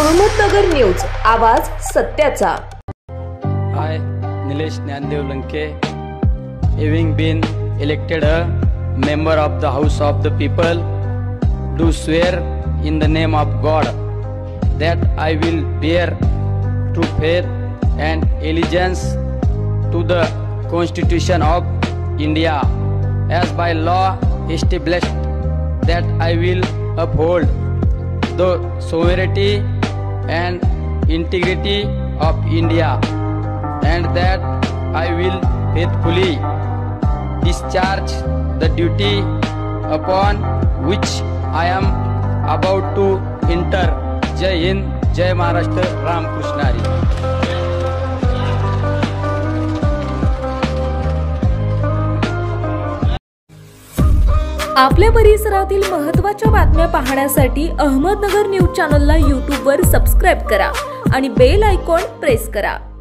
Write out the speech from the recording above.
Ahmednagar news, आवाज सत्याचा। I, Nilesh Nyandev Lanke, having been elected a member of the House of the People, do swear in the name of God that I will bear true faith and allegiance to the Constitution of India as by law established, that I will uphold the sovereignty and integrity of India, and that I will faithfully discharge the duty upon which I am about to enter. जय हिंद, जय महाराष्ट्र, राम कृष्ण हरी। आपल्या परिसरातील महत्त्वाच्या बातम्या पाहण्यासाठी Ahmednagar news चॅनलला YouTube वर subscribe करा आणि bell icon press करा।